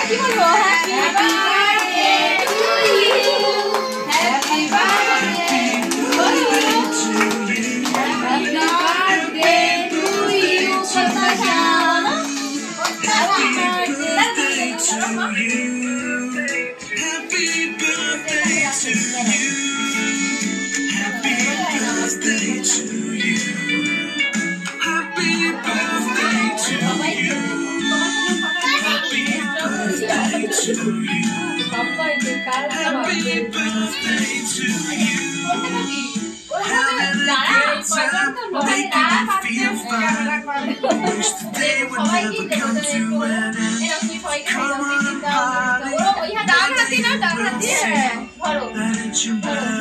কি বলবো happy birthday to you happy birthday to you happy birthday to you সবাই happy birthday to you happy birthday to you happy birthday to you happy birthday to you Happy